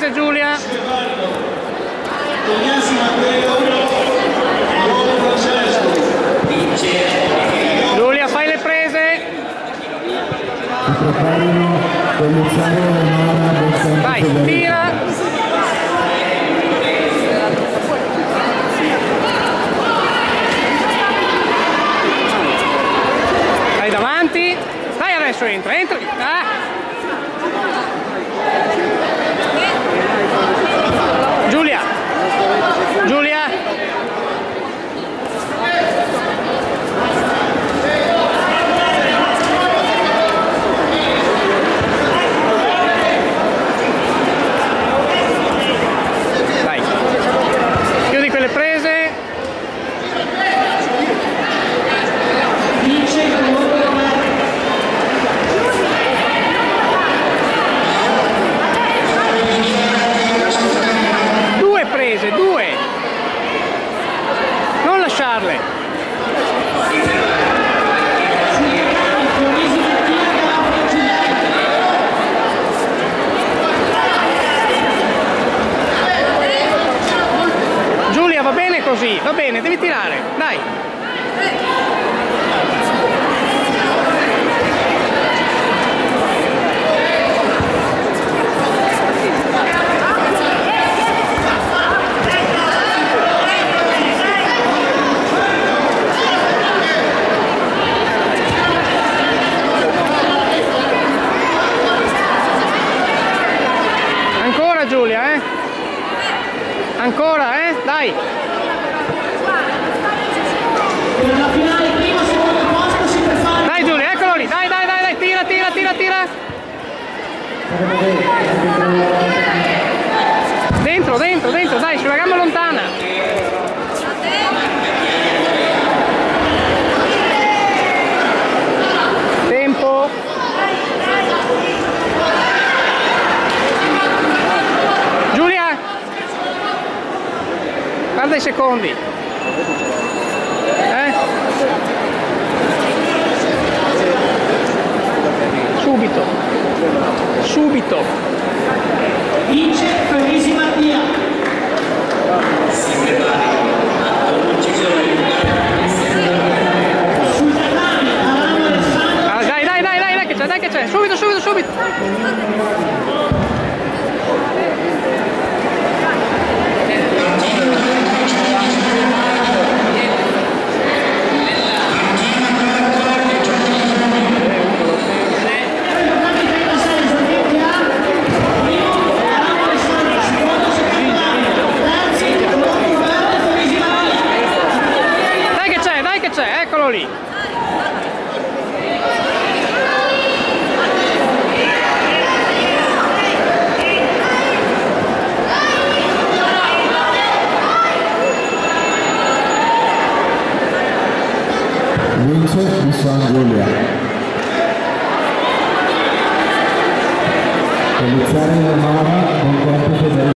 prese Giulia. Giulia, fai le prese. Vai, tira. Vai davanti. Dai, adesso entra. Giulia. Vai. Chiudi quelle prese. Due, non lasciarle. Giulia, va bene così, va bene, devi tirare, dai. Giulia, ancora, dai. Dai Giulia, eccolo lì, dai, tira. Dentro, dai, sulla gamba lontana. Tempo. Guarda i secondi. Subito. Vince Parisi Mattia. Dai che c'è, subito. Eccolo lì. Vince di San Giulia. Iniziare la mano con compito del